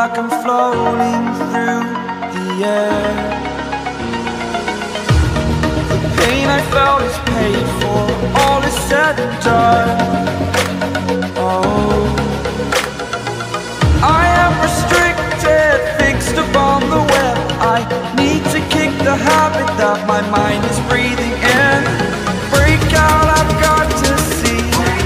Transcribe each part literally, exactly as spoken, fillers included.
like I'm floating through the air. The pain I felt is paid for, all is said and done. Oh, I am restricted, fixed upon the web. I need to kick the habit that my mind is breathing in. Break out, I've got to see.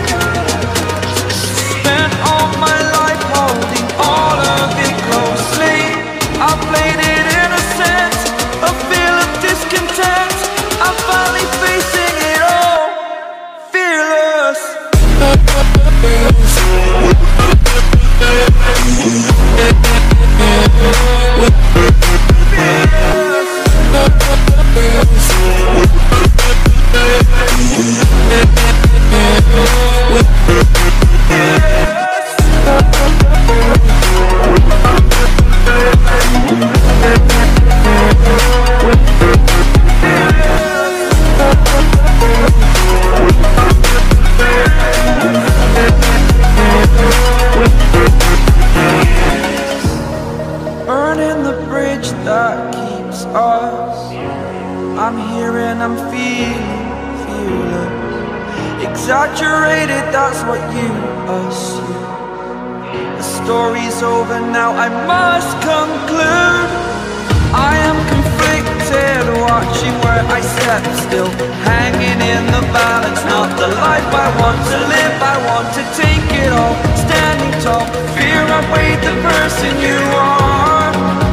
Spent all my life holding all of it closely. I played it innocent, a feel of discontent. I'm finally facing it all, fearless. Burning the bridge that keeps us. I'm here and I'm feeling fearless. Exaggerated, that's what you assume. The story's over now, I must conclude. I am conflicted, watching where I step still, hanging in the balance. Not the life I want to live, I want to take it all. Standing tall, fear I weighed the person you are.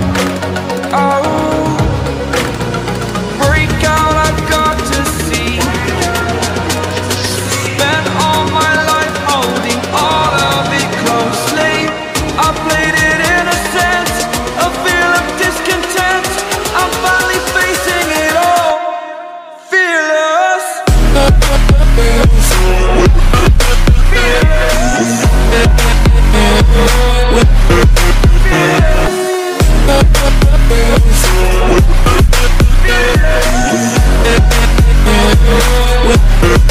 Oh, break out, I've got to see. Spent all my life holding all of it closely. I played it innocent, a feel of discontent. I'm finally facing it all, fearless. Fearless.